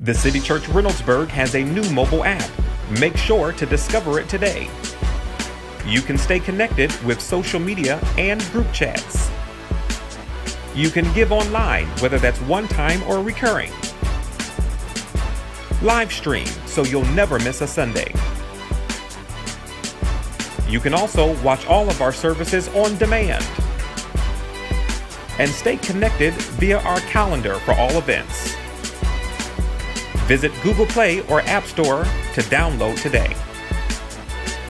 The City Church Reynoldsburg has a new mobile app. Make sure to discover it today. You can stay connected with social media and group chats. You can give online, whether that's one time or recurring. Live stream, so you'll never miss a Sunday. You can also watch all of our services on demand. And stay connected via our calendar for all events. Visit Google Play or App Store to download today.